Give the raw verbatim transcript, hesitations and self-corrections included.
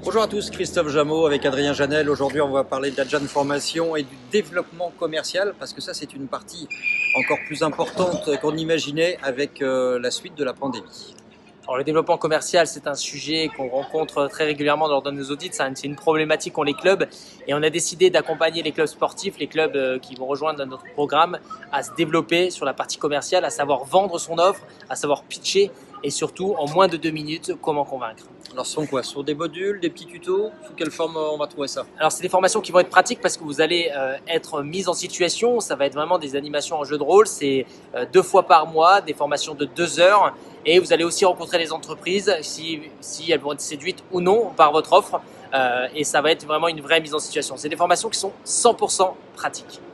Bonjour à tous, Christophe Jameau avec Adrien Janel. Aujourd'hui, on va parler d'Adjan Formation et du développement commercial parce que ça, c'est une partie encore plus importante qu'on imaginait avec euh, la suite de la pandémie. Alors, le développement commercial, c'est un sujet qu'on rencontre très régulièrement lors de nos audits. C'est une problématique qu'ont les clubs et on a décidé d'accompagner les clubs sportifs, les clubs qui vont rejoindre notre programme, à se développer sur la partie commerciale, à savoir vendre son offre, à savoir pitcher et surtout en moins de deux minutes, comment convaincre. Alors, ce sont quoi? Ce sont des modules, des petits tutos? Sous quelle forme on va trouver ça? Alors, c'est des formations qui vont être pratiques parce que vous allez euh, être mis en situation. Ça va être vraiment des animations en jeu de rôle. C'est euh, deux fois par mois, des formations de deux heures. Et vous allez aussi rencontrer les entreprises, si, si elles vont être séduites ou non par votre offre. Euh, et ça va être vraiment une vraie mise en situation. C'est des formations qui sont cent pour cent pratiques.